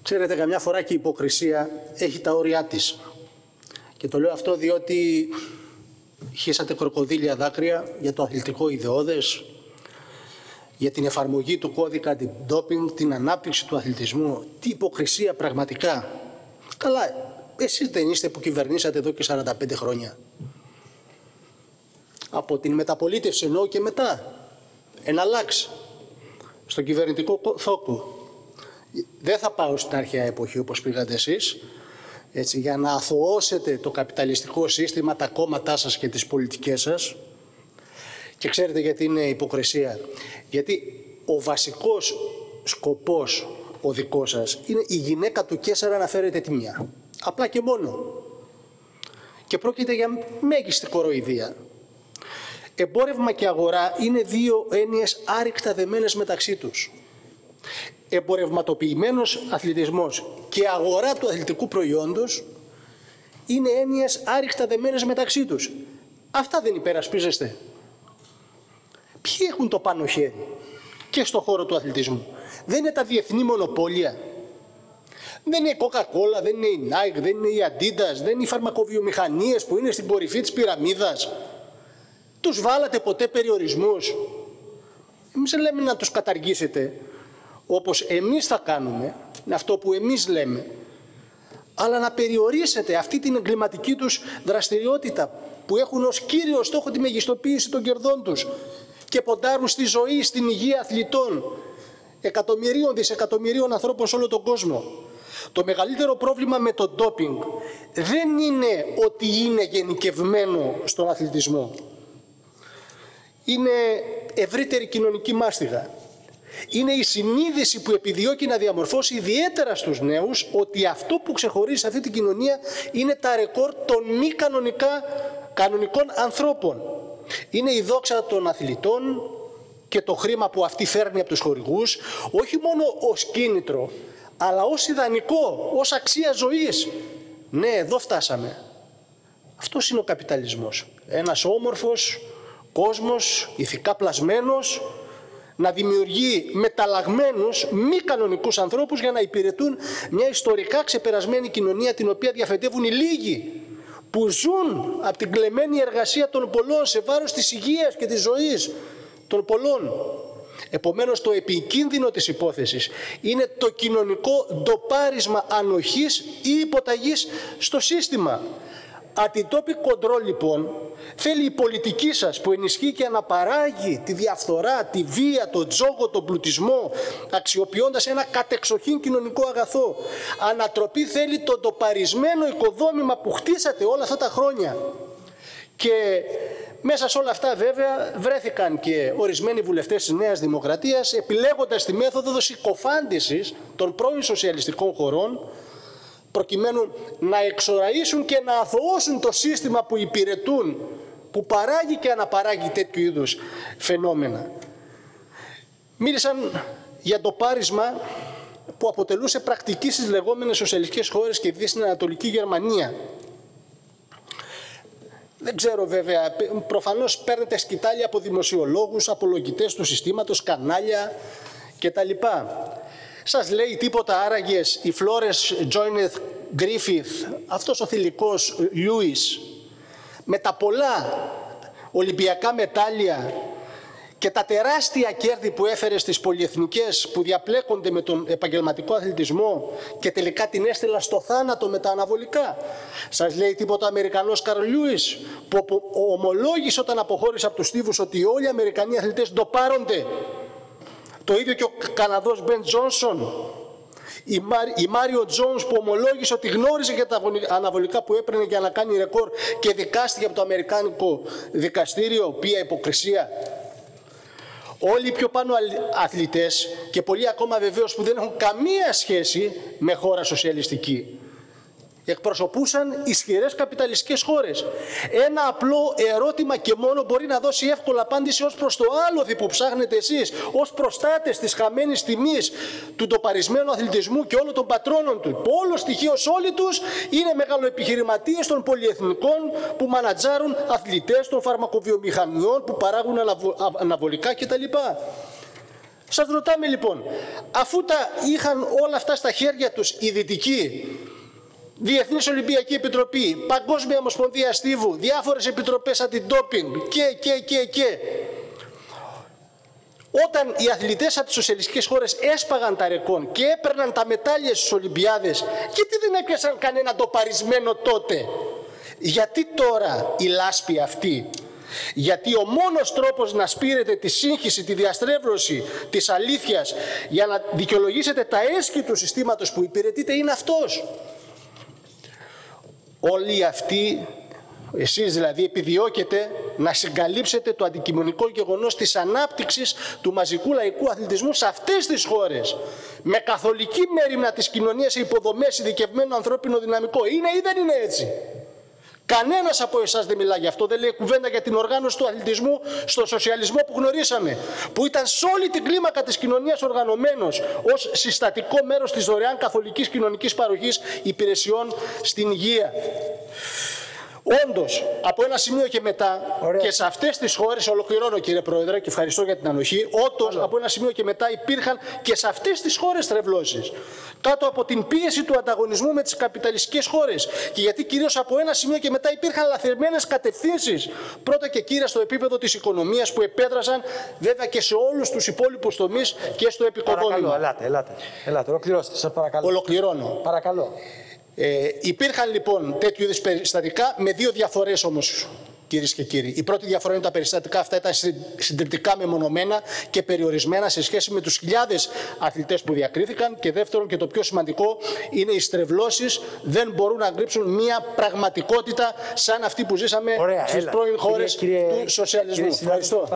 Ξέρετε, καμιά φορά και η υποκρισία έχει τα όρια της. Και το λέω αυτό διότι χύσατε κροκοδίλια δάκρυα για το αθλητικό ιδεώδες, για την εφαρμογή του κώδικα αντι-ντόπινγκ, την ανάπτυξη του αθλητισμού. Τι υποκρισία πραγματικά. Καλά, εσείς δεν είστε που κυβερνήσατε εδώ και 45 χρόνια. Από την μεταπολίτευση εννοώ και μετά. Εναλλάξει. Στον κυβερνητικό θόκο. Δεν θα πάω στην αρχαία εποχή όπως πήγατε εσείς, έτσι, για να αθωώσετε το καπιταλιστικό σύστημα, τα κόμματά σας και τις πολιτικές σας. Και ξέρετε γιατί είναι υποκρισία. Γιατί ο βασικός σκοπός ο δικός σας είναι η γυναίκα του Καίσαρα να φέρετε τιμιά. Απλά και μόνο. Και πρόκειται για μέγιστη κοροϊδία. Εμπόρευμα και αγορά είναι δύο έννοιες άρρηκτα δεμένες μεταξύ τους. Εμπορευματοποιημένος αθλητισμός και αγορά του αθλητικού προϊόντος είναι έννοιες άρρηκτα δεμένες μεταξύ τους. Αυτά δεν υπερασπίζεστε? Ποιοι έχουν το πάνω χέρι και στον χώρο του αθλητισμού? Δεν είναι τα διεθνή μονοπόλια? Δεν είναι η Coca-Cola, δεν είναι η Nike, δεν είναι η Adidas, δεν είναι οι φαρμακοβιομηχανίες που είναι στην κορυφή της πυραμίδας? Τους βάλατε ποτέ περιορισμούς? Εμείς δεν λέμε να τους καταργήσετε όπως εμείς θα κάνουμε, είναι αυτό που εμείς λέμε, αλλά να περιορίσετε αυτή την εγκληματική τους δραστηριότητα που έχουν ως κύριο στόχο τη μεγιστοποίηση των κερδών τους και ποντάρουν στη ζωή, στην υγεία αθλητών, εκατομμυρίων, δισεκατομμυρίων ανθρώπων σε όλο τον κόσμο. Το μεγαλύτερο πρόβλημα με το ντόπινγκ δεν είναι ότι είναι γενικευμένο στον αθλητισμό. Είναι ευρύτερη κοινωνική μάστιγα. Είναι η συνείδηση που επιδιώκει να διαμορφώσει ιδιαίτερα στους νέους ότι αυτό που ξεχωρίζει σε αυτή την κοινωνία είναι τα ρεκόρ των μη κανονικών ανθρώπων. Είναι η δόξα των αθλητών και το χρήμα που αυτή φέρνει από τους χορηγούς, όχι μόνο ως κίνητρο, αλλά ως ιδανικό, ως αξία ζωής. Ναι, εδώ φτάσαμε. Αυτός είναι ο καπιταλισμός. Ένας όμορφος κόσμος, ηθικά πλασμένος, να δημιουργεί μεταλλαγμένους, μη κανονικούς ανθρώπους για να υπηρετούν μια ιστορικά ξεπερασμένη κοινωνία την οποία διαφετεύουν οι λίγοι που ζουν από την κλεμμένη εργασία των πολλών σε βάρος της υγείας και της ζωής των πολλών. Επομένως, το επικίνδυνο της υπόθεσης είναι το κοινωνικό ντοπάρισμα ανοχής ή υποταγής στο σύστημα. Anti-doping control, λοιπόν, θέλει η πολιτική σας που ενισχύει και αναπαράγει τη διαφθορά, τη βία, τον τζόγο, τον πλουτισμό, αξιοποιώντας ένα κατεξοχήν κοινωνικό αγαθό. Ανατροπή θέλει το ντοπαρισμένο οικοδόμημα που χτίσατε όλα αυτά τα χρόνια. Και μέσα σε όλα αυτά βέβαια βρέθηκαν και ορισμένοι βουλευτές της Νέας Δημοκρατίας επιλέγοντας τη μέθοδο συκοφάντησης των πρώην σοσιαλιστικών χωρών προκειμένου να εξοραίσουν και να αθωώσουν το σύστημα που υπηρετούν, που παράγει και αναπαράγει τέτοιου είδους φαινόμενα. Μίλησαν για το πάρισμα που αποτελούσε πρακτική στις λεγόμενες σοσιαλιστικές χώρες και στην Ανατολική Γερμανία. Δεν ξέρω βέβαια, προφανώς παίρνετε σκητάλια από δημοσιολόγους, απολογητές του συστήματος, κανάλια κτλ. Σας λέει τίποτα άραγες η Φλόρες Τζόινεθ Γκρίφιθ, αυτός ο θηλυκός Λιούις, με τα πολλά ολυμπιακά μετάλλια και τα τεράστια κέρδη που έφερε στις πολυεθνικές που διαπλέκονται με τον επαγγελματικό αθλητισμό και τελικά την έστειλα στο θάνατο με τα αναβολικά? Σας λέει τίποτα ο Αμερικανός Καρλ Λιούις που ομολόγησε όταν αποχώρησε από τους στίβους ότι όλοι οι Αμερικανοί αθλητές ντοπάρονται? Το ίδιο και ο Καναδός Μπεν Τζόνσον, η Μάριο Τζόνς που ομολόγησε ότι γνώριζε για τα αναβολικά που έπαιρνε για να κάνει ρεκόρ και δικάστηκε από το Αμερικάνικο δικαστήριο. Ποια υποκρισία! Όλοι οι πιο πάνω αθλητές και πολλοί ακόμα βεβαίως που δεν έχουν καμία σχέση με χώρα σοσιαλιστική εκπροσωπούσαν ισχυρές καπιταλιστικές χώρες. Ένα απλό ερώτημα και μόνο μπορεί να δώσει εύκολα απάντηση ως προς το άλοθη που ψάχνετε εσείς, ως προστάτες της χαμένης τιμής του ντοπαρισμένου αθλητισμού και όλων των πατρόνων του. Όλο στοιχείως όλοι τους είναι μεγαλοεπιχειρηματίες των πολυεθνικών που μανατζάρουν αθλητές των φαρμακοβιομηχανιών που παράγουν αναβολικά κτλ. Σας ρωτάμε λοιπόν, αφού τα είχαν όλα αυτά στα χέρια τους οι δυτικοί, Διεθνής Ολυμπιακή Επιτροπή, Παγκόσμια Ομοσπονδία Στίβου, διάφορες επιτροπές αντι-ντόπινγκ και. Όταν οι αθλητές από τις σοσιαλιστικές χώρες έσπαγαν τα ρεκόρ και έπαιρναν τα μετάλλια στις Ολυμπιάδες, γιατί δεν έπιασαν κανένα ντοπαρισμένο τότε? Γιατί τώρα η λάσπη αυτή? Γιατί ο μόνος τρόπος να σπείρετε τη σύγχυση, τη διαστρέβλωση της αλήθειας για να δικαιολογήσετε τα έσχη του συστήματος που υπηρετείτε είναι αυτός. Όλοι αυτοί, εσείς δηλαδή, επιδιώκετε να συγκαλύψετε το αντικειμενικό γεγονός της ανάπτυξης του μαζικού λαϊκού αθλητισμού σε αυτές τις χώρες, με καθολική μέριμνα της κοινωνίας σε υποδομές, ειδικευμένο ανθρώπινο δυναμικό. Είναι ή δεν είναι έτσι? Κανένας από εσάς δεν μιλά γι' αυτό, δεν λέει κουβέντα για την οργάνωση του αθλητισμού στο σοσιαλισμό που γνωρίσαμε, που ήταν σε όλη την κλίμακα της κοινωνίας οργανωμένος ως συστατικό μέρος της δωρεάν καθολικής κοινωνικής παροχής υπηρεσιών στην υγεία. Όντως, από ένα σημείο και μετά, και σε αυτές τις χώρες, ολοκληρώνω κύριε Πρόεδρε και ευχαριστώ για την ανοχή, όντως από ένα σημείο και μετά υπήρχαν και σε αυτές τις χώρες τρευλώσεις. Κάτω από την πίεση του ανταγωνισμού με τις καπιταλιστικές χώρες. Και γιατί κυρίως από ένα σημείο και μετά υπήρχαν λαθερμένες κατευθύνσεις. Πρώτα και κύρια στο επίπεδο της οικονομίας που επέδρασαν βέβαια και σε όλους τους υπόλοιπους τομείς και στο επικοδόμημα. Παρακαλώ, ελάτε, ολοκληρώστε, σας παρακαλώ. Ολοκληρώνω. Παρακαλώ. Υπήρχαν λοιπόν τέτοιου είδους περιστατικά με δύο διαφορές όμως, κυρίες και κύριοι. Η πρώτη διαφορά είναι ότι τα περιστατικά αυτά ήταν συντριπτικά μεμονωμένα και περιορισμένα σε σχέση με τους χιλιάδες αθλητές που διακρίθηκαν. Και δεύτερον, και το πιο σημαντικό, είναι οι στρεβλώσεις δεν μπορούν να κρύψουν μια πραγματικότητα σαν αυτή που ζήσαμε στις πρώην χώρες του σοσιαλισμού. Ευχαριστώ.